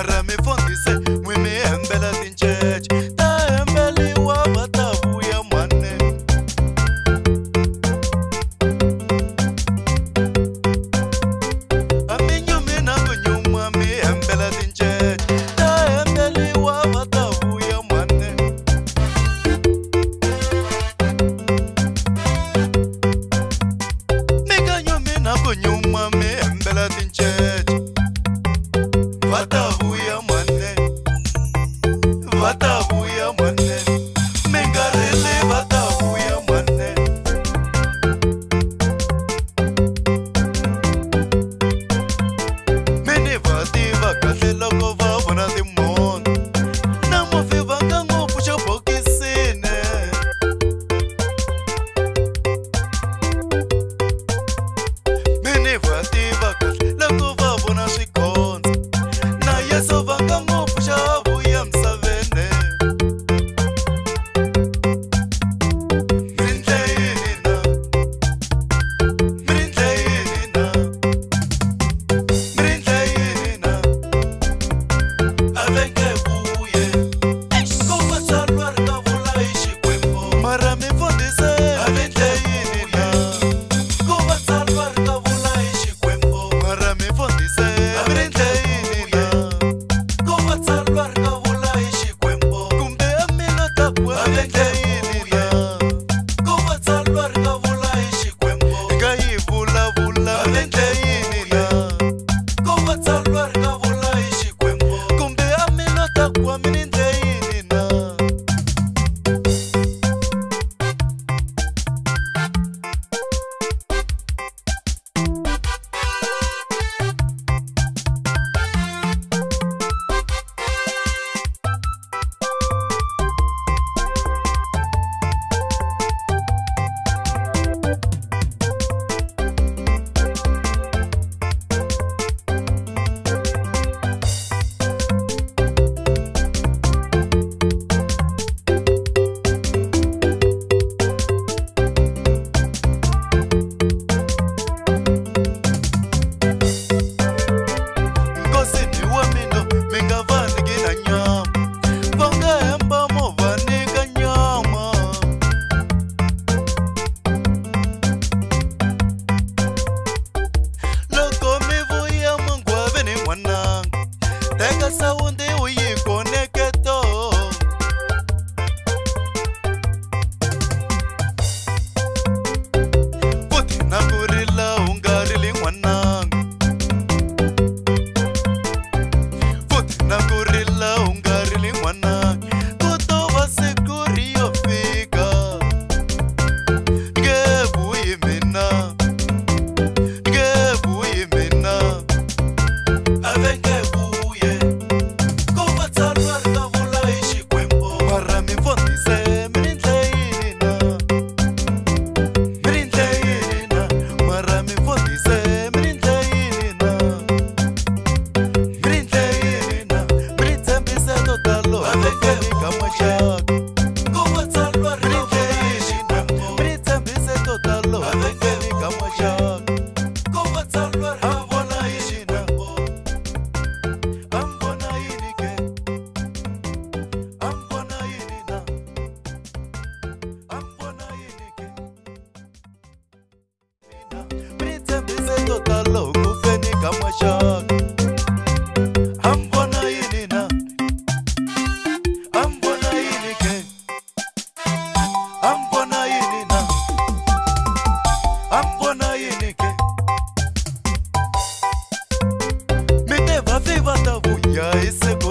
mara mi fondise mwimi embela tinchech ta embeli wa batabu ya mane aminyo mina kunyuma mi embela tinchech ta embeli wa batabu ya mane mikanyo mina kunyuma mi embela tinchech Vatavuya mane, vatavuya mane, mengarele vatavuya mane. Mene vati vakase loko vavona timon, namo vivanga ngopusha bokisine. Mene vati vakase loko vavona shikonza. Yeso vanga ngopusha vuya msavene Mrindleina Mrindleina Mrindleina Avenge vuye Kova salvar kavula ishi kwembo Mara mi fondise Mrindleina Kova salvar kavula ishi kwembo Mara mi fondise Mrindleina Viva da buia esse